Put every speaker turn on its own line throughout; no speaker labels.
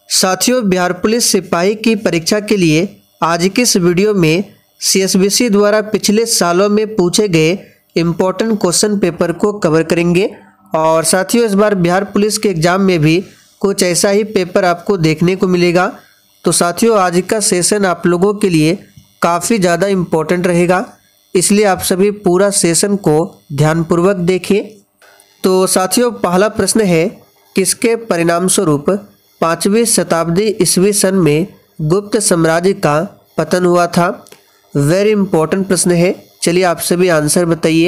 साथियों, बिहार पुलिस सिपाही की परीक्षा के लिए आज की इस वीडियो में सीएसबीसी द्वारा पिछले सालों में पूछे गए इम्पोर्टेंट क्वेश्चन पेपर को कवर करेंगे। और साथियों, इस बार बिहार पुलिस के एग्ज़ाम में भी कुछ ऐसा ही पेपर आपको देखने को मिलेगा। तो साथियों, आज का सेशन आप लोगों के लिए काफ़ी ज़्यादा इम्पोर्टेंट रहेगा, इसलिए आप सभी पूरा सेशन को ध्यानपूर्वक देखें। तो साथियों, पहला प्रश्न है, किसके परिणाम स्वरूप 5वीं शताब्दी ईस्वी सन में गुप्त साम्राज्य का पतन हुआ था? वेरी इंपॉर्टेंट प्रश्न है। चलिए आप सभी आंसर बताइए।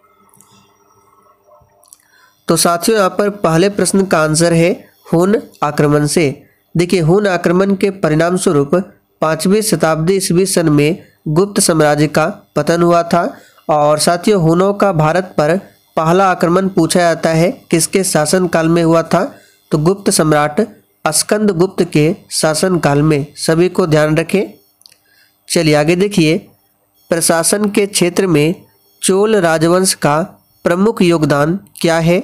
तो साथियों, यहाँ पर पहले प्रश्न का आंसर है हुन आक्रमण से। देखिए, हुन आक्रमण के परिणाम स्वरूप 5वीं शताब्दी ईस्वी सन में गुप्त साम्राज्य का पतन हुआ था। और साथियों, हुनों का भारत पर पहला आक्रमण पूछा जाता है, किसके शासनकाल में हुआ था? तो गुप्त सम्राट स्कंद गुप्त के शासनकाल में। सभी को ध्यान रखें। चलिए आगे देखिए, प्रशासन के क्षेत्र में चोल राजवंश का प्रमुख योगदान क्या है?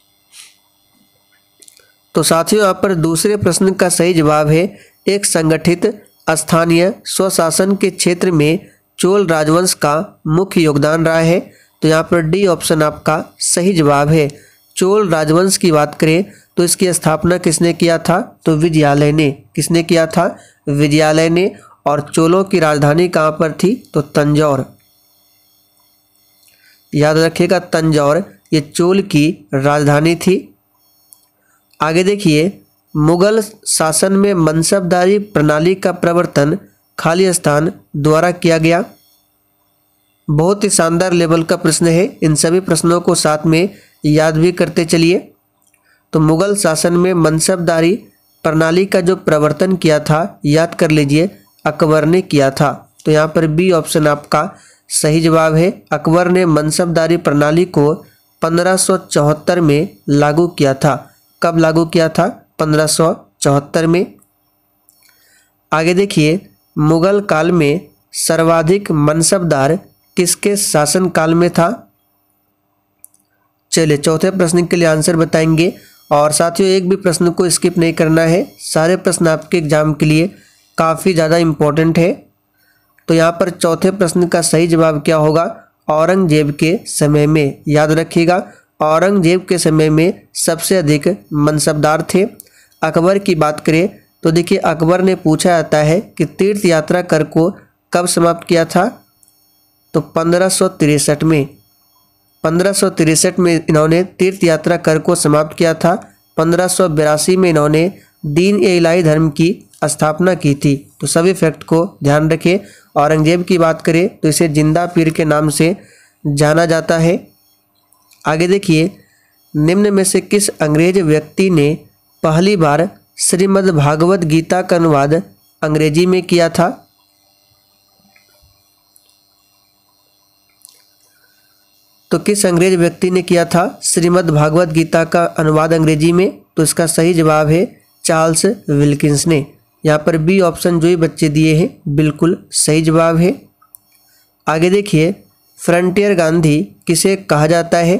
तो साथियों, यहाँ पर दूसरे प्रश्न का सही जवाब है, एक संगठित स्थानीय स्वशासन के क्षेत्र में चोल राजवंश का मुख्य योगदान रहा है। तो यहाँ पर डी ऑप्शन आपका सही जवाब है। चोल राजवंश की बात करें तो इसकी स्थापना किसने किया था? तो विजयालय ने। किसने किया था? विजयालय ने। और चोलों की राजधानी कहाँ पर थी? तो तंजौर। याद रखिएगा, तंजौर ये चोल की राजधानी थी। आगे देखिए, मुगल शासन में मनसबदारी प्रणाली का प्रवर्तन खालिस्तान द्वारा किया गया। बहुत ही शानदार लेवल का प्रश्न है, इन सभी प्रश्नों को साथ में याद भी करते चलिए। तो मुगल शासन में मनसबदारी प्रणाली का जो प्रवर्तन किया था, याद कर लीजिए, अकबर ने किया था। तो यहाँ पर बी ऑप्शन आपका सही जवाब है। अकबर ने मनसबदारी प्रणाली को 1574 में लागू किया था। कब लागू किया था? 1574 में। आगे देखिए, मुगल काल में सर्वाधिक मनसबदार किसके शासनकाल में था? चलिए चौथे प्रश्न के लिए आंसर बताएंगे। और साथियों, एक भी प्रश्न को स्किप नहीं करना है, सारे प्रश्न आपके एग्जाम के लिए काफ़ी ज़्यादा इम्पोर्टेंट है। तो यहाँ पर चौथे प्रश्न का सही जवाब क्या होगा? औरंगजेब के समय में। याद रखिएगा, औरंगजेब के समय में सबसे अधिक मनसबदार थे। अकबर की बात करें तो देखिए, अकबर ने पूछा जाता है कि तीर्थ यात्रा कर को कब समाप्त किया था? तो 1563 में। 1563 में इन्होंने तीर्थ यात्रा कर को समाप्त किया था। 1582 में इन्होंने दीन ए इलाही धर्म की स्थापना की थी। तो सभी फैक्ट को ध्यान रखें। औरंगजेब की बात करें तो इसे जिंदा पीर के नाम से जाना जाता है। आगे देखिए, निम्न में से किस अंग्रेज व्यक्ति ने पहली बार श्रीमद् भागवत गीता का अनुवाद अंग्रेजी में किया था? तो किस अंग्रेज व्यक्ति ने किया था श्रीमद् भागवत गीता का अनुवाद अंग्रेजी में? तो इसका सही जवाब है चार्ल्स विल्किंस ने। यहाँ पर बी ऑप्शन जो ही बच्चे दिए हैं बिल्कुल सही जवाब है। आगे देखिए, फ्रंटियर गांधी किसे कहा जाता है?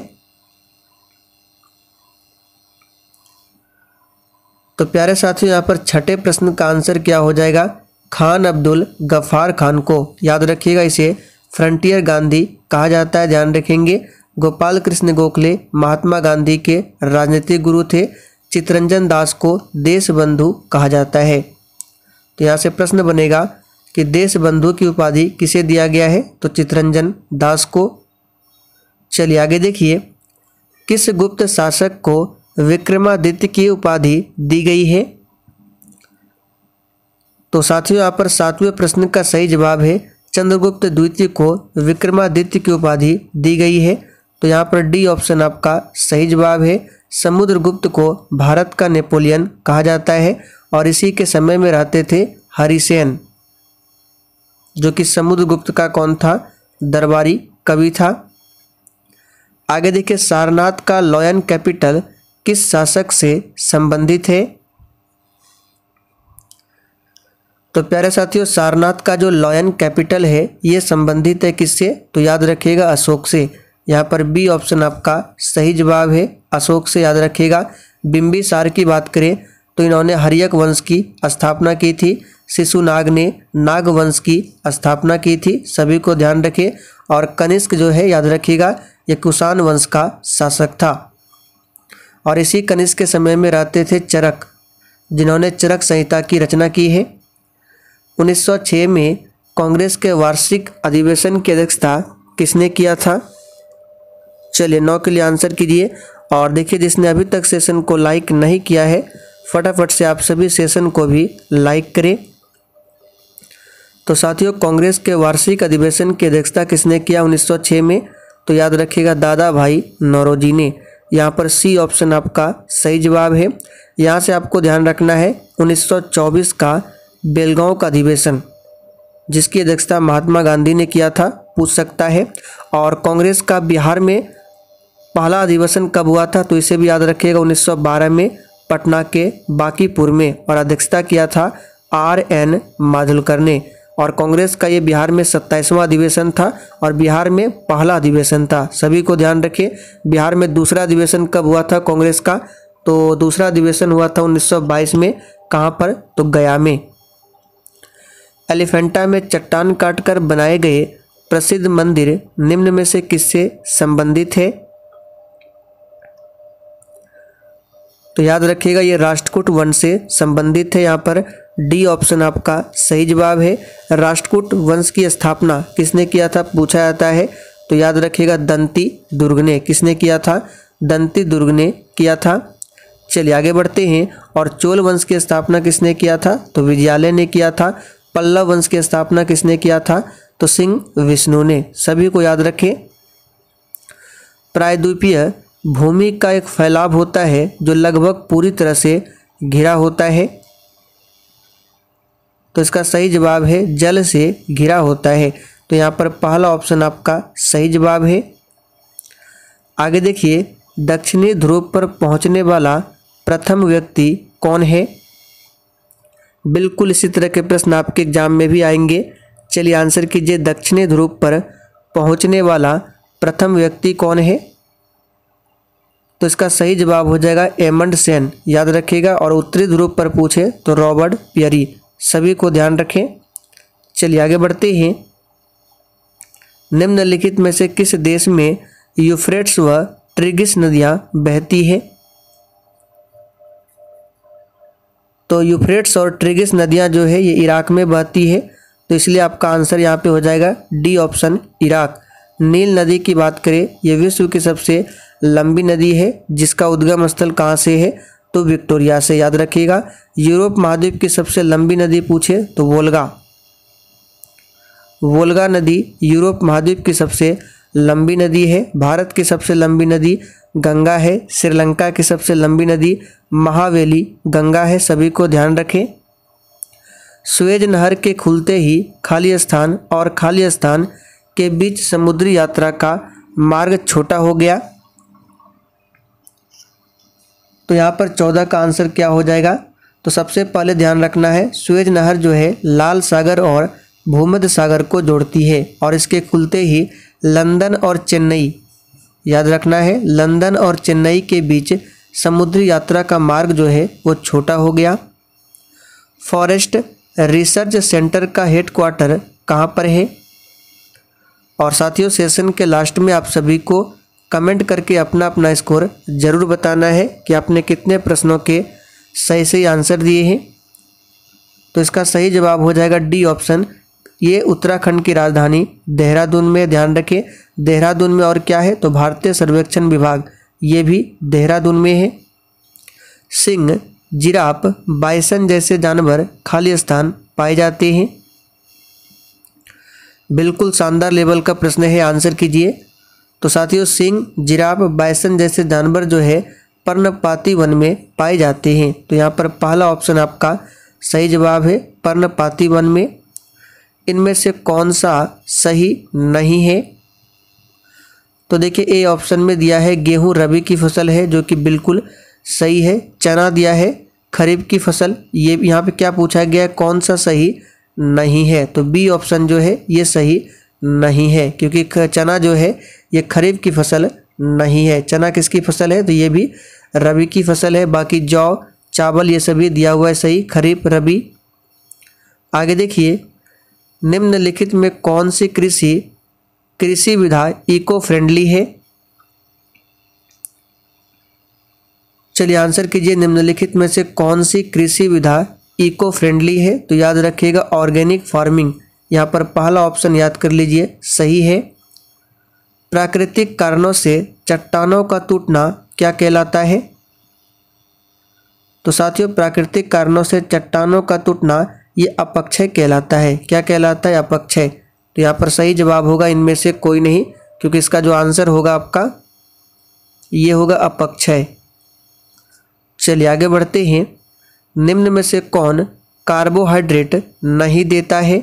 तो प्यारे साथियों, यहाँ पर छठे प्रश्न का आंसर क्या हो जाएगा? खान अब्दुल गफ्फार खान को। याद रखिएगा, इसे फ्रंटियर गांधी कहा जाता है, ध्यान रखेंगे। गोपाल कृष्ण गोखले महात्मा गांधी के राजनीतिक गुरु थे। चित्तरंजन दास को देश बंधु कहा जाता है। तो यहाँ से प्रश्न बनेगा कि देश बंधु की उपाधि किसे दिया गया है? तो चित्तरंजन दास को। चलिए आगे देखिए, किस गुप्त शासक को विक्रमादित्य की उपाधि दी गई है? तो साथियों, यहाँ पर सातवें प्रश्न का सही जवाब है चंद्रगुप्त द्वितीय को विक्रमादित्य की उपाधि दी गई है। तो यहाँ पर डी ऑप्शन आपका सही जवाब है। समुद्रगुप्त को भारत का नेपोलियन कहा जाता है और इसी के समय में रहते थे हरिसेन, जो कि समुद्रगुप्त का कौन था? दरबारी कवि था। आगे देखिए, सारनाथ का लॉयन कैपिटल किस शासक से संबंधित है? तो प्यारे साथियों, सारनाथ का जो लॉयन कैपिटल है ये संबंधित है किससे? तो याद रखिएगा, अशोक से। यहाँ पर बी ऑप्शन आपका सही जवाब है, अशोक से। याद रखिएगा। बिंबिसार की बात करें तो इन्होंने हर्यक वंश की स्थापना की थी। शिशुनाग ने नाग वंश की स्थापना की थी, सभी को ध्यान रखें। और कनिष्क जो है याद रखिएगा ये कुषाण वंश का शासक था। और इसी कनिष्क के समय में रहते थे चरक, जिन्होंने चरक संहिता की रचना की है। 1906 में कांग्रेस के वार्षिक अधिवेशन की अध्यक्षता किसने किया था? चलिए 9 के लिए आंसर कीजिए। और देखिए जिसने अभी तक सेशन को लाइक नहीं किया है फटाफट से आप सभी सेशन को भी लाइक करें। तो साथियों कांग्रेस के वार्षिक अधिवेशन की अध्यक्षता किसने किया 1906 में? तो याद रखिएगा दादा भाई नौरोजी ने। यहाँ पर सी ऑप्शन आपका सही जवाब है। यहाँ से आपको ध्यान रखना है 1924 का बेलगांव का अधिवेशन जिसकी अध्यक्षता महात्मा गांधी ने किया था, पूछ सकता है। और कांग्रेस का बिहार में पहला अधिवेशन कब हुआ था? तो इसे भी याद रखिएगा 1912 में पटना के बांकीपुर में, और अध्यक्षता किया था R.N. माधुलकर ने। और कांग्रेस का ये बिहार में 27वां अधिवेशन था और बिहार में पहला अधिवेशन था। सभी को ध्यान रखें। बिहार में दूसरा अधिवेशन कब हुआ था कांग्रेस का? तो दूसरा अधिवेशन हुआ था 1922 में। कहाँ पर? तो गया में। एलिफेंटा में चट्टान काटकर बनाए गए प्रसिद्ध मंदिर निम्न में से किससे संबंधित है? तो याद रखिएगा ये राष्ट्रकूट वंश से संबंधित है। यहाँ पर डी ऑप्शन आपका सही जवाब है। राष्ट्रकूट वंश की स्थापना किसने किया था पूछा जाता है। तो याद रखिएगा दंती दुर्ग ने। किसने किया था? दंती दुर्ग ने किया था। चलिए आगे बढ़ते हैं। और चोल वंश की स्थापना किसने किया था? तो विजयालय ने किया था। पल्लव वंश की स्थापना किसने किया था? तो सिंह विष्णु ने। सभी को याद रखें। प्रायद्वीपीय भूमि का एक फैलाव होता है जो लगभग पूरी तरह से घिरा होता है। तो इसका सही जवाब है जल से घिरा होता है। तो यहाँ पर पहला ऑप्शन आपका सही जवाब है। आगे देखिए दक्षिणी ध्रुव पर पहुँचने वाला प्रथम व्यक्ति कौन है? बिल्कुल इसी तरह के प्रश्न आपके एग्जाम में भी आएंगे। चलिए आंसर कीजिए। दक्षिणी ध्रुव पर पहुँचने वाला प्रथम व्यक्ति कौन है? तो इसका सही जवाब हो जाएगा एमंडसेन, याद रखिएगा। और उत्तरी ध्रुव पर पूछे तो रॉबर्ट पियरी। सभी को ध्यान रखें। चलिए आगे बढ़ते हैं। निम्नलिखित में से किस देश में यूफ्रेट्स व ट्रिगिस नदियां बहती है? तो यूफ्रेट्स और ट्रिगिस नदियां जो है ये इराक में बहती है। तो इसलिए आपका आंसर यहाँ पे हो जाएगा डी ऑप्शन इराक। नील नदी की बात करें ये विश्व की सबसे लंबी नदी है जिसका उद्गम स्थल कहाँ से है? तो विक्टोरिया से, याद रखिएगा। यूरोप महाद्वीप की सबसे लंबी नदी पूछे तो वोल्गा। वोल्गा नदी यूरोप महाद्वीप की सबसे लंबी नदी है। भारत की सबसे लंबी नदी गंगा है। श्रीलंका की सबसे लंबी नदी महावेली गंगा है। सभी को ध्यान रखें। सुएज नहर के खुलते ही खाली स्थान और खाली स्थान के बीच समुद्री यात्रा का मार्ग छोटा हो गया। तो यहाँ पर 14 का आंसर क्या हो जाएगा? तो सबसे पहले ध्यान रखना है सुएज नहर जो है लाल सागर और भूमध्य सागर को जोड़ती है और इसके खुलते ही लंदन और चेन्नई, याद रखना है, लंदन और चेन्नई के बीच समुद्री यात्रा का मार्ग जो है वो छोटा हो गया। फॉरेस्ट रिसर्च सेंटर का हेडक्वार्टर कहाँ पर है? और साथियों सेशन के लास्ट में आप सभी को कमेंट करके अपना अपना स्कोर ज़रूर बताना है कि आपने कितने प्रश्नों के सही आंसर दिए हैं। तो इसका सही जवाब हो जाएगा डी ऑप्शन। ये उत्तराखंड की राजधानी देहरादून में, ध्यान रखें देहरादून में। और क्या है? तो भारतीय सर्वेक्षण विभाग, ये भी देहरादून में है। सिंह, जिराफ, बाइसन जैसे जानवर खाली स्थान पाए जाते हैं। बिल्कुल शानदार लेवल का प्रश्न है, आंसर कीजिए। तो साथियों सिंह, जिराफ, बाइसन जैसे जानवर जो है पर्णपाती वन में पाए जाते हैं। तो यहाँ पर पहला ऑप्शन आपका सही जवाब है, पर्णपाती वन में। इनमें से कौन सा सही नहीं है? तो देखिए ए ऑप्शन में दिया है गेहूं रबी की फसल है जो कि बिल्कुल सही है। चना दिया है खरीफ की फसल, ये यहाँ पे क्या पूछा गया है कौन सा सही नहीं है? तो बी ऑप्शन जो है ये सही नहीं है क्योंकि चना जो है ये खरीफ की फसल नहीं है। चना किसकी फसल है? तो ये भी रबी की फसल है। बाकी जौ, चावल, ये सभी दिया हुआ है सही, खरीफ, रबी। आगे देखिए, निम्नलिखित में कौन सी कृषि विधा इको फ्रेंडली है? चलिए आंसर कीजिए, निम्नलिखित में से कौन सी कृषि विधा इको फ्रेंडली है? तो याद रखिएगा ऑर्गेनिक फार्मिंग। यहाँ पर पहला ऑप्शन याद कर लीजिए, सही है। प्राकृतिक कारणों से चट्टानों का टूटना क्या कहलाता है? तो साथियों, प्राकृतिक कारणों से चट्टानों का टूटना ये अपक्षय कहलाता है। क्या कहलाता है? अपक्षय। तो यहाँ पर सही जवाब होगा इनमें से कोई नहीं, क्योंकि इसका जो आंसर होगा आपका ये होगा अपक्षय। चलिए आगे बढ़ते हैं। निम्न में से कौन कार्बोहाइड्रेट नहीं देता है?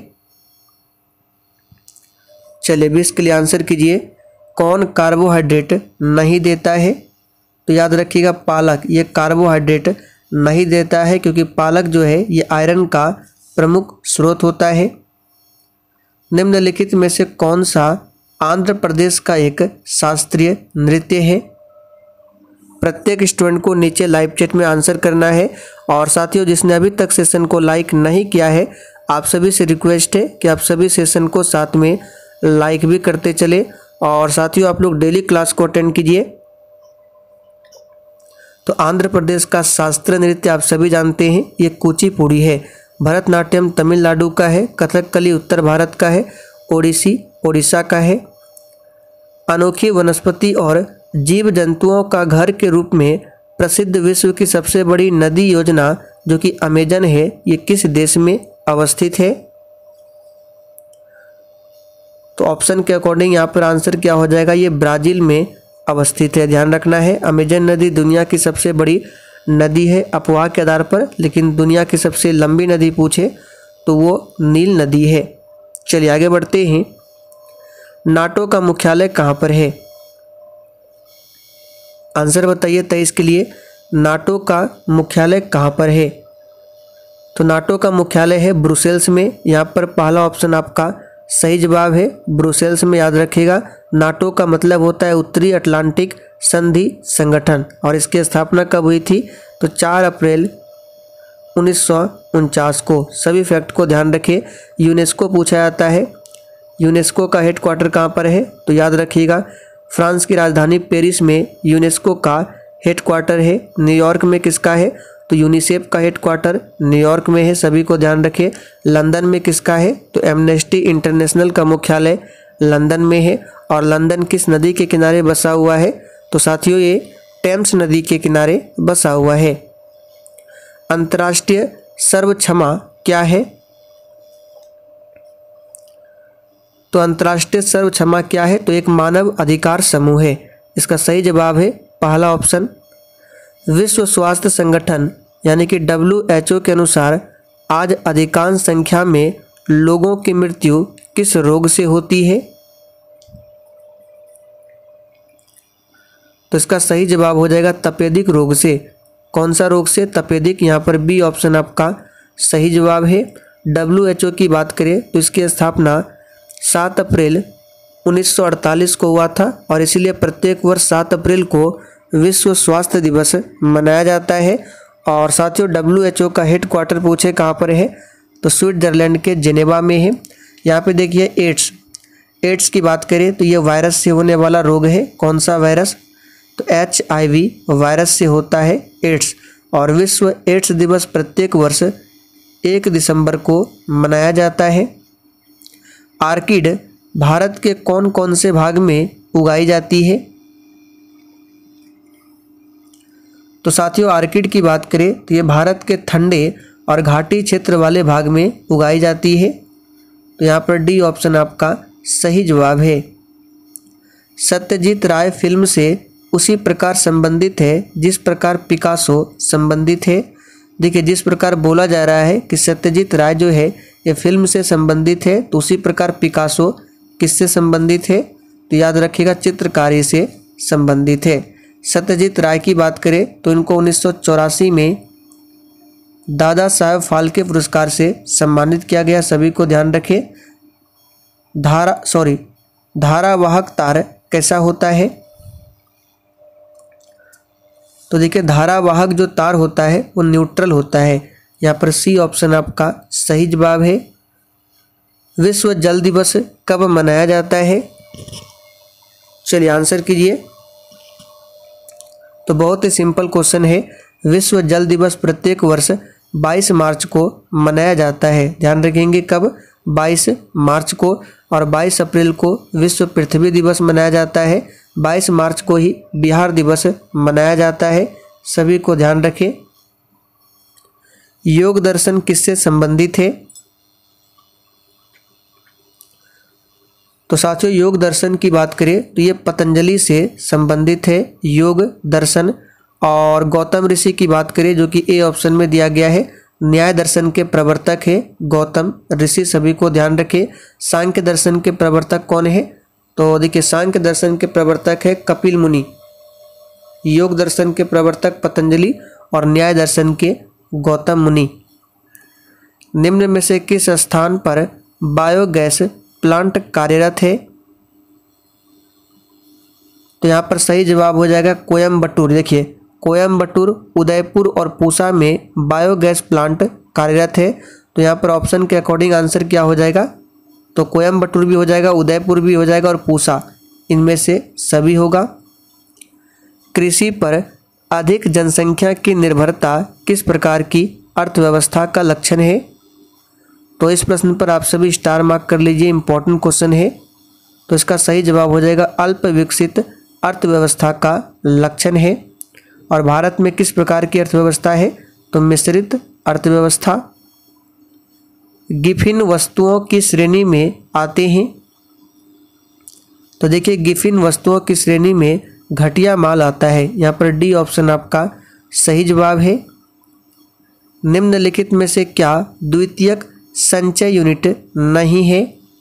चलिए भी इसके लिए आंसर कीजिए, कौन कार्बोहाइड्रेट नहीं देता है? तो याद रखिएगा पालक, ये कार्बोहाइड्रेट नहीं देता है, क्योंकि पालक जो है ये आयरन का प्रमुख स्रोत होता है। निम्नलिखित में से कौन सा आंध्र प्रदेश का एक शास्त्रीय नृत्य है? प्रत्येक स्टूडेंट को नीचे लाइव चैट में आंसर करना है। और साथियों, जिसने अभी तक सेशन को लाइक नहीं किया है, आप सभी से रिक्वेस्ट है कि आप सभी सेशन को साथ में लाइक भी करते चले। और साथियों, आप लोग डेली क्लास को अटेंड कीजिए। तो आंध्र प्रदेश का शास्त्रीय नृत्य आप सभी जानते हैं, ये कुचिपुड़ी है। भरतनाट्यम तमिलनाडु का है, कथकली उत्तर भारत का है, ओडिसी ओडिशा का है। अनोखी वनस्पति और जीव जंतुओं का घर के रूप में प्रसिद्ध विश्व की सबसे बड़ी नदी योजना जो कि अमेजन है, ये किस देश में अवस्थित है? तो ऑप्शन के अकॉर्डिंग यहाँ पर आंसर क्या हो जाएगा, ये ब्राज़ील में अवस्थित है। ध्यान रखना है, अमेजन नदी दुनिया की सबसे बड़ी नदी है अफवाह के आधार पर, लेकिन दुनिया की सबसे लंबी नदी पूछे तो वो नील नदी है। चलिए आगे बढ़ते हैं। नाटो का मुख्यालय कहाँ पर है? आंसर बताइए 23 के लिए, नाटो का मुख्यालय कहाँ पर है? तो नाटो का मुख्यालय है ब्रुसेल्स में। यहाँ पर पहला ऑप्शन आपका सही जवाब है, ब्रुसेल्स में। याद रखिएगा, नाटो का मतलब होता है उत्तरी अटलांटिक संधि संगठन। और इसकी स्थापना कब हुई थी? तो 4 अप्रैल 1949 को। सभी फैक्ट को ध्यान रखिए। यूनेस्को पूछा जाता है, यूनेस्को का हेडक्वार्टर कहाँ पर है? तो याद रखिएगा, फ्रांस की राजधानी पेरिस में यूनेस्को का हेडक्वार्टर है। न्यूयॉर्क में किसका है? तो यूनिसेफ का हेडक्वार्टर न्यूयॉर्क में है, सभी को ध्यान रखिए। लंदन में किसका है? तो एमनेस्टी इंटरनेशनल का मुख्यालय लंदन में है। और लंदन किस नदी के किनारे बसा हुआ है? तो साथियों, ये टेम्स नदी के किनारे बसा हुआ है। अंतर्राष्ट्रीय सर्व क्षमा क्या है? तो अंतर्राष्ट्रीय सर्व क्षमा क्या है? तो एक मानव अधिकार समूह है। इसका सही जवाब है पहला ऑप्शन। विश्व स्वास्थ्य संगठन यानी कि WHO के अनुसार आज अधिकांश संख्या में लोगों की मृत्यु किस रोग से होती है? तो इसका सही जवाब हो जाएगा तपेदिक रोग से। कौन सा रोग से? तपेदिक। यहाँ पर बी ऑप्शन आपका सही जवाब है। WHO की बात करें तो इसकी स्थापना 7 अप्रैल 1948 को हुआ था, और इसीलिए प्रत्येक वर्ष 7 अप्रैल को विश्व स्वास्थ्य दिवस मनाया जाता है। और साथियों, WHO का हेडक्वार्टर पूछे कहाँ पर है? तो स्विट्जरलैंड के जेनेवा में है। यहाँ पे देखिए एड्स की बात करें तो ये वायरस से होने वाला रोग है। कौन सा वायरस? तो HIV वायरस से होता है एड्स। और विश्व एड्स दिवस प्रत्येक वर्ष 1 दिसंबर को मनाया जाता है। आर्किड भारत के कौन कौन से भाग में उगाई जाती है? तो साथियों, आर्किड की बात करें तो ये भारत के ठंडे और घाटी क्षेत्र वाले भाग में उगाई जाती है। तो यहाँ पर डी ऑप्शन आपका सही जवाब है। सत्यजीत राय फिल्म से उसी प्रकार संबंधित है जिस प्रकार पिकासो संबंधित है। देखिए, जिस प्रकार बोला जा रहा है कि सत्यजीत राय जो है ये फिल्म से संबंधित है, तो उसी प्रकार पिकासो किससे संबंधित है? तो याद रखिएगा, चित्रकारी से संबंधित है। सत्यजीत राय की बात करें तो इनको 1984 में दादा साहब फाल्के पुरस्कार से सम्मानित किया गया। सभी को ध्यान रखें। धारावाहक तार कैसा होता है? तो देखिए धारावाहक जो तार होता है वो न्यूट्रल होता है। यहाँ पर सी ऑप्शन आपका सही जवाब है। विश्व जल दिवस कब मनाया जाता है? चलिए आंसर कीजिए। तो बहुत ही सिंपल क्वेश्चन है। विश्व जल दिवस प्रत्येक वर्ष 22 मार्च को मनाया जाता है। ध्यान रखेंगे कब? 22 मार्च को। और 22 अप्रैल को विश्व पृथ्वी दिवस मनाया जाता है। 22 मार्च को ही बिहार दिवस मनाया जाता है। सभी को ध्यान रखें। योग दर्शन किससे संबंधित है? तो साथियों योग दर्शन की बात करें तो ये पतंजलि से संबंधित है योग दर्शन। और गौतम ऋषि की बात करें जो कि ए ऑप्शन में दिया गया है, न्याय दर्शन के प्रवर्तक है गौतम ऋषि। सभी को ध्यान रखें। सांख्य दर्शन के प्रवर्तक कौन है? तो देखिए सांख्य दर्शन के प्रवर्तक है कपिल मुनि। योग दर्शन के प्रवर्तक पतंजलि और न्याय दर्शन के गौतम मुनि। निम्न में से किस स्थान पर बायोगैस प्लांट कार्यरत है? तो यहाँ पर सही जवाब हो जाएगा कोयम्बटूर। देखिए कोयम्बटूर, उदयपुर और पूसा में बायोगैस प्लांट कार्यरत है। तो यहाँ पर ऑप्शन के अकॉर्डिंग आंसर क्या हो जाएगा? तो कोयम्बटूर भी हो जाएगा, उदयपुर भी हो जाएगा और पूसा, इनमें से सभी होगा। कृषि पर अधिक जनसंख्या की निर्भरता किस प्रकार की अर्थव्यवस्था का लक्षण है? तो इस प्रश्न पर आप सभी स्टार मार्क कर लीजिए, इंपॉर्टेंट क्वेश्चन है। तो इसका सही जवाब हो जाएगा अल्प विकसित अर्थव्यवस्था का लक्षण है। और भारत में किस प्रकार की अर्थव्यवस्था है? तो मिश्रित अर्थव्यवस्था। गिफिन वस्तुओं की श्रेणी में आते हैं? तो देखिए गिफिन वस्तुओं की श्रेणी में घटिया माल आता है। यहाँ पर डी ऑप्शन आपका सही जवाब है। निम्नलिखित में से क्या द्वितीयक संचय यूनिट नहीं है?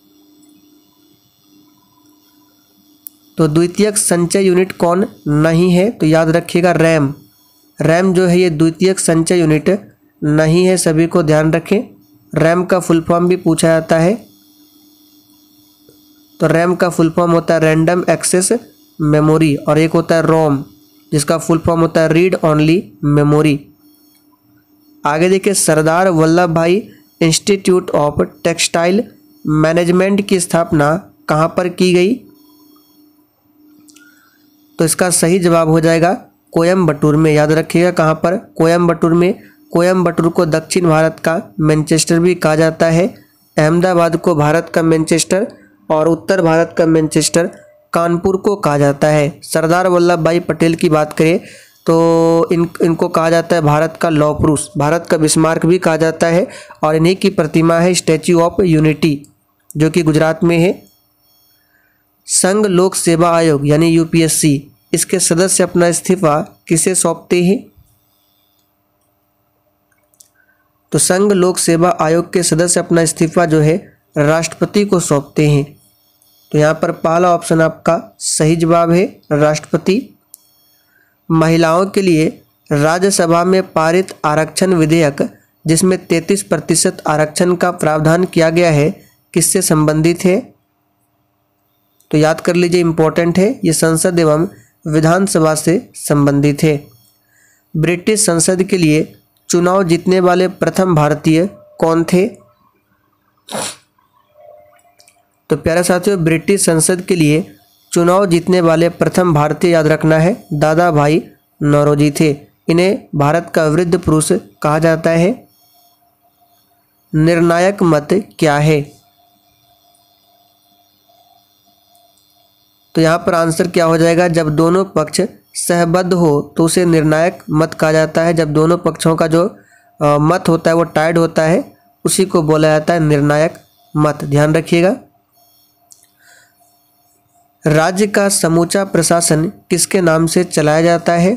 तो द्वितीयक संचय यूनिट कौन नहीं है? तो याद रखिएगा रैम। रैम जो है ये द्वितीयक संचय यूनिट नहीं है। सभी को ध्यान रखें। रैम का फुल फॉर्म भी पूछा जाता है। तो रैम का फुल फॉर्म होता है रैंडम एक्सेस मेमोरी, और एक होता है रोम जिसका फुल फॉर्म होता है रीड ओनली मेमोरी। आगे देखिए सरदार वल्लभ भाई इंस्टीट्यूट ऑफ टेक्सटाइल मैनेजमेंट की स्थापना कहाँ पर की गई? तो इसका सही जवाब हो जाएगा कोयम्बटूर में। याद रखिएगा कहाँ पर? कोयम्बटूर में। कोयम्बटूर को दक्षिण भारत का मैनचेस्टर भी कहा जाता है। अहमदाबाद को भारत का मैनचेस्टर और उत्तर भारत का मैनचेस्टर कानपुर को कहा जाता है। सरदार वल्लभ भाई पटेल की बात करें तो इनको कहा जाता है भारत का लौह पुरुष, भारत का बिस्मार्क भी कहा जाता है। और इन्हीं की प्रतिमा है स्टैच्यू ऑफ यूनिटी जो कि गुजरात में है। संघ लोक सेवा आयोग यानी यूपीएससी, इसके सदस्य अपना इस्तीफा किसे सौंपते हैं? तो संघ लोक सेवा आयोग के सदस्य अपना इस्तीफा जो है राष्ट्रपति को सौंपते हैं। तो यहाँ पर पहला ऑप्शन आपका सही जवाब है राष्ट्रपति। महिलाओं के लिए राज्यसभा में पारित आरक्षण विधेयक जिसमें 33% आरक्षण का प्रावधान किया गया है किससे संबंधित है? तो याद कर लीजिए, इंपॉर्टेंट है, ये संसद एवं विधानसभा से संबंधित है। ब्रिटिश संसद के लिए चुनाव जीतने वाले प्रथम भारतीय कौन थे? तो प्यारे साथियों ब्रिटिश संसद के लिए चुनाव जीतने वाले प्रथम भारतीय याद रखना है दादा भाई नौरोजी थे। इन्हें भारत का वृद्ध पुरुष कहा जाता है। निर्णायक मत क्या है? तो यहाँ पर आंसर क्या हो जाएगा? जब दोनों पक्ष सहबद्ध हो तो उसे निर्णायक मत कहा जाता है। जब दोनों पक्षों का जो मत होता है वो टाइड होता है उसी को बोला जाता है निर्णायक मत। ध्यान रखिएगा। राज्य का समूचा प्रशासन किसके नाम से चलाया जाता है?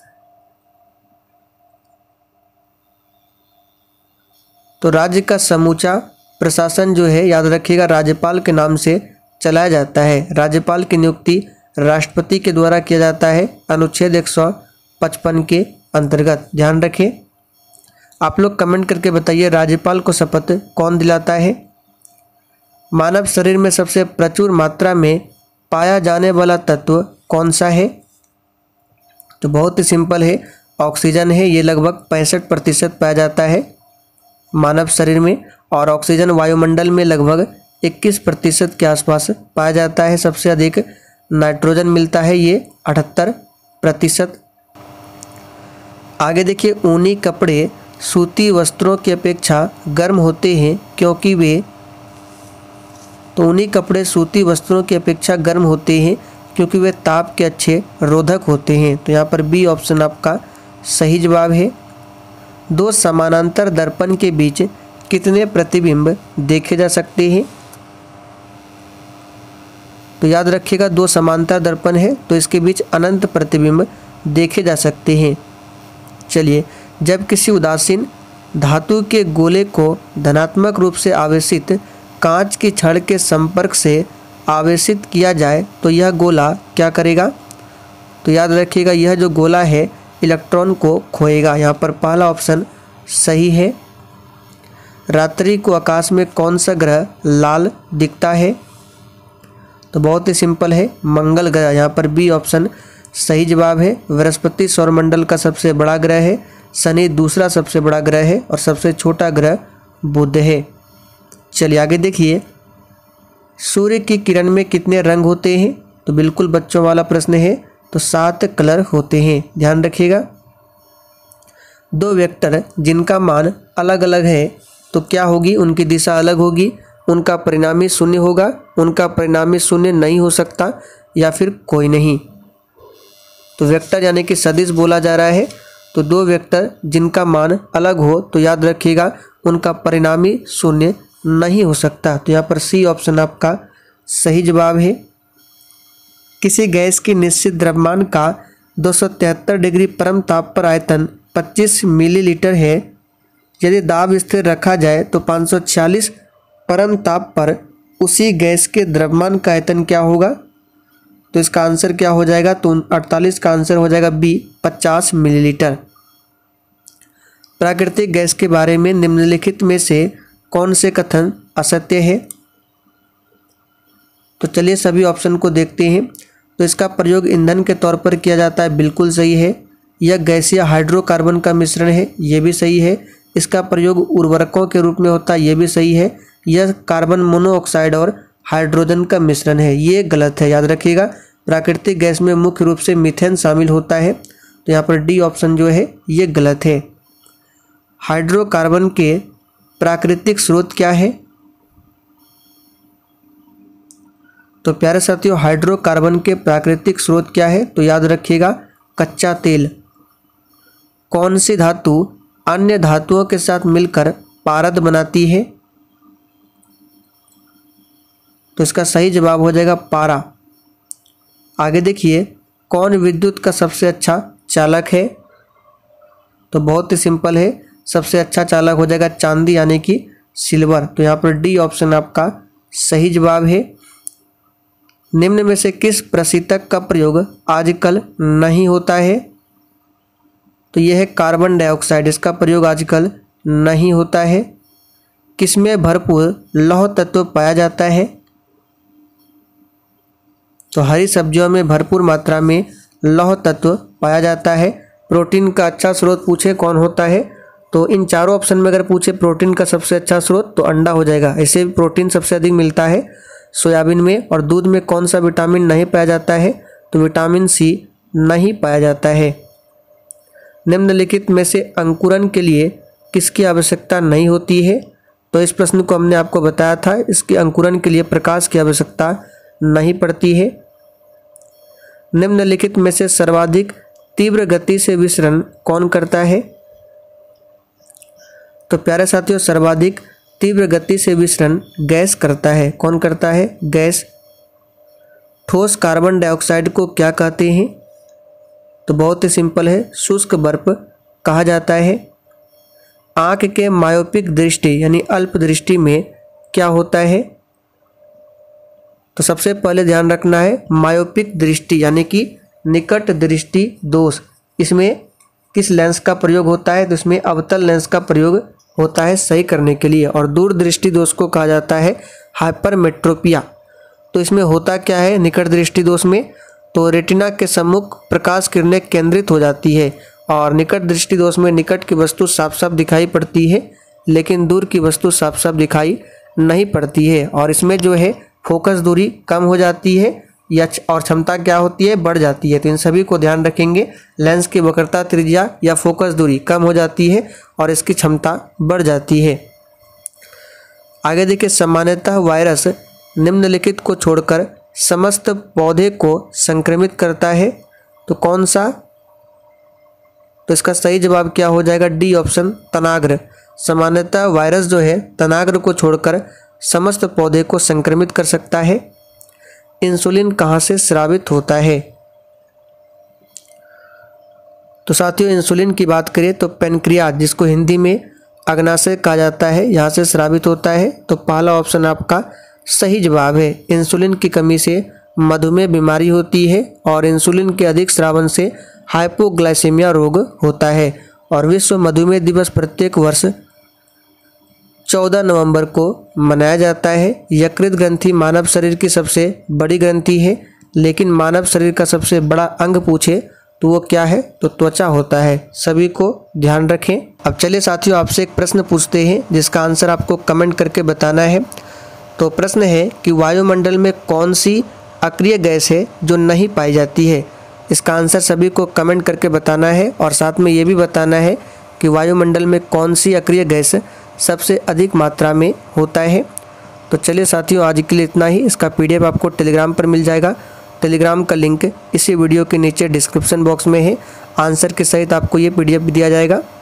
तो राज्य का समूचा प्रशासन जो है याद रखिएगा राज्यपाल के नाम से चलाया जाता है। राज्यपाल की नियुक्ति राष्ट्रपति के द्वारा किया जाता है अनुच्छेद 155 के अंतर्गत। ध्यान रखें। आप लोग कमेंट करके बताइए राज्यपाल को शपथ कौन दिलाता है? मानव शरीर में सबसे प्रचुर मात्रा में पाया जाने वाला तत्व कौन सा है? तो बहुत ही सिंपल है, ऑक्सीजन है, ये लगभग 65% पाया जाता है मानव शरीर में, और ऑक्सीजन वायुमंडल में लगभग 21% के आसपास पाया जाता है। सबसे अधिक नाइट्रोजन मिलता है, ये 78%। आगे देखिए, ऊनी कपड़े सूती वस्त्रों की अपेक्षा गर्म होते हैं क्योंकि वे, तो ऊनी कपड़े सूती वस्त्रों की अपेक्षा गर्म होते हैं क्योंकि वे ताप के अच्छे रोधक होते हैं। तो यहाँ पर बी ऑप्शन आपका सही जवाब है। दो समानांतर दर्पण के बीच कितने प्रतिबिंब देखे जा सकते हैं? तो याद रखिएगा, दो समांतर दर्पण है तो इसके बीच अनंत प्रतिबिंब देखे जा सकते हैं। चलिए, जब किसी उदासीन धातु के गोले को धनात्मक रूप से आवेशित कांच की छड़ के संपर्क से आवेशित किया जाए तो यह गोला क्या करेगा? तो याद रखिएगा, यह जो गोला है इलेक्ट्रॉन को खोएगा। यहाँ पर पहला ऑप्शन सही है। रात्रि को आकाश में कौन सा ग्रह लाल दिखता है? तो बहुत ही सिंपल है, मंगल ग्रह। यहाँ पर बी ऑप्शन सही जवाब है। बृहस्पति सौरमंडल का सबसे बड़ा ग्रह है, शनि दूसरा सबसे बड़ा ग्रह है और सबसे छोटा ग्रह बुध है। चलिए आगे देखिए, सूर्य की किरण में कितने रंग होते हैं? तो बिल्कुल बच्चों वाला प्रश्न है, तो 7 कलर होते हैं, ध्यान रखिएगा। दो वेक्टर जिनका मान अलग अलग है तो क्या होगी? उनकी दिशा अलग होगी, उनका परिणामी शून्य होगा, उनका परिणामी शून्य नहीं हो सकता, या फिर कोई नहीं। तो वेक्टर यानी कि सदिश बोला जा रहा है। तो दो वेक्टर जिनका मान अलग हो तो याद रखिएगा उनका परिणामी शून्य नहीं हो सकता। तो यहाँ पर सी ऑप्शन आपका सही जवाब है। किसी गैस की निश्चित द्रव्यमान का 273 डिग्री परम ताप पर आयतन 25 मिलीलीटर है। यदि दाब स्थिर रखा जाए तो 546 परम ताप पर उसी गैस के द्रव्यमान का आयतन क्या होगा? तो इसका आंसर क्या हो जाएगा? तो 48 का आंसर हो जाएगा बी, 50 मिलीलीटर। प्राकृतिक गैस के बारे में निम्नलिखित में से कौन से कथन असत्य है? तो चलिए सभी ऑप्शन को देखते हैं। तो इसका प्रयोग ईंधन के तौर पर किया जाता है, बिल्कुल सही है। यह गैसीय हाइड्रोकार्बन का मिश्रण है, ये भी सही है। इसका प्रयोग उर्वरकों के रूप में होता है, ये भी सही है। यह कार्बन मोनोऑक्साइड और हाइड्रोजन का मिश्रण है, ये गलत है, याद रखिएगा। प्राकृतिक गैस में मुख्य रूप से मीथेन शामिल होता है। तो यहाँ पर डी ऑप्शन जो है ये गलत है। हाइड्रोकार्बन के प्राकृतिक स्रोत क्या है? तो प्यारे साथियों, हाइड्रोकार्बन के प्राकृतिक स्रोत क्या है? तो याद रखिएगा, कच्चा तेल। कौन सी धातु अन्य धातुओं के साथ मिलकर पारद बनाती है? तो इसका सही जवाब हो जाएगा पारा। आगे देखिए, कौन विद्युत का सबसे अच्छा चालक है? तो बहुत ही सिंपल है, सबसे अच्छा चालक हो जाएगा चांदी यानी कि सिल्वर। तो यहाँ पर डी ऑप्शन आपका सही जवाब है। निम्न में से किस प्रशीतक का प्रयोग आजकल नहीं होता है? तो यह है कार्बन डाइऑक्साइड, इसका प्रयोग आजकल नहीं होता है। किसमें भरपूर लौह तत्व पाया जाता है? तो हरी सब्जियों में भरपूर मात्रा में लौह तत्व पाया जाता है। प्रोटीन का अच्छा स्रोत पूछे कौन होता है? तो इन चारों ऑप्शन में अगर पूछे प्रोटीन का सबसे अच्छा स्रोत तो अंडा हो जाएगा। ऐसे प्रोटीन सबसे अधिक मिलता है सोयाबीन में। और दूध में कौन सा विटामिन नहीं पाया जाता है? तो विटामिन सी नहीं पाया जाता है। निम्नलिखित में से अंकुरन के लिए किसकी आवश्यकता नहीं होती है? तो इस प्रश्न को हमने आपको बताया था, इसके अंकुरन के लिए प्रकाश की आवश्यकता नहीं पड़ती है। निम्नलिखित में से सर्वाधिक तीव्र गति से विसरण कौन करता है? तो प्यारे साथियों, सर्वाधिक तीव्र गति से विसरण गैस करता है। कौन करता है? गैस। ठोस कार्बन डाइऑक्साइड को क्या कहते हैं? तो बहुत ही सिंपल है, शुष्क बर्फ कहा जाता है। आंख के मायोपिक दृष्टि यानी अल्प दृष्टि में क्या होता है? तो सबसे पहले ध्यान रखना है, मायोपिक दृष्टि यानी कि निकट दृष्टि दोष, इसमें किस लेंस का प्रयोग होता है? तो इसमें अवतल लेंस का प्रयोग होता है सही करने के लिए। और दूर दृष्टि दोष को कहा जाता है हाइपरमेट्रोपिया। तो इसमें होता क्या है निकट दृष्टि दोष में? तो रेटिना के सम्मुख प्रकाश किरणें केंद्रित हो जाती है और निकट दृष्टि दोष में निकट की वस्तु साफ साफ दिखाई पड़ती है, लेकिन दूर की वस्तु साफ साफ दिखाई नहीं पड़ती है। और इसमें जो है फोकस दूरी कम हो जाती है या और क्षमता क्या होती है, बढ़ जाती है। तो इन सभी को ध्यान रखेंगे। लेंस की वक्रता त्रिज्या या फोकस दूरी कम हो जाती है और इसकी क्षमता बढ़ जाती है। आगे देखिए, सामान्यतः वायरस निम्नलिखित को छोड़कर समस्त पौधे को संक्रमित करता है। तो कौन सा? तो इसका सही जवाब क्या हो जाएगा? डी ऑप्शन, तनाग्र। सामान्यतः वायरस जो है तनाग्र को छोड़कर समस्त पौधे को संक्रमित कर सकता है। इंसुलिन कहाँ से स्रावित होता है? तो साथियों, इंसुलिन की बात करें तो पेनक्रियाज, जिसको हिंदी में अग्नाशय कहा जाता है, यहाँ से स्रावित होता है। तो पहला ऑप्शन आपका सही जवाब है। इंसुलिन की कमी से मधुमेह बीमारी होती है और इंसुलिन के अधिक स्रावन से हाइपोग्लाइसेमिया रोग होता है। और विश्व मधुमेह दिवस प्रत्येक वर्ष 14 नवंबर को मनाया जाता है। यकृत ग्रंथि मानव शरीर की सबसे बड़ी ग्रंथि है, लेकिन मानव शरीर का सबसे बड़ा अंग पूछे तो वो क्या है? तो त्वचा होता है। सभी को ध्यान रखें। अब चलिए साथियों, आपसे एक प्रश्न पूछते हैं जिसका आंसर आपको कमेंट करके बताना है। तो प्रश्न है कि वायुमंडल में कौन सी अक्रिय गैस है जो नहीं पाई जाती है? इसका आंसर सभी को कमेंट करके बताना है और साथ में ये भी बताना है कि वायुमंडल में कौन सी अक्रिय गैस सबसे अधिक मात्रा में होता है। तो चलिए साथियों, आज के लिए इतना ही। इसका PDF आपको टेलीग्राम पर मिल जाएगा। टेलीग्राम का लिंक इसी वीडियो के नीचे डिस्क्रिप्शन बॉक्स में है। आंसर के सहित आपको ये PDF भी दिया जाएगा।